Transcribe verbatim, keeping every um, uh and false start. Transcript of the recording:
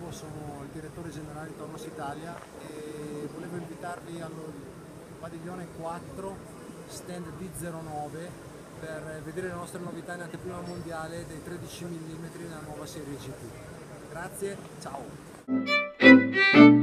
Paolo, sono il direttore generale di Tornos Italia e volevo invitarvi al padiglione quattro, stand D zero nove, per vedere le nostre novità in anteprima mondiale dei tredici millimetri nella nuova serie G T. Grazie, ciao!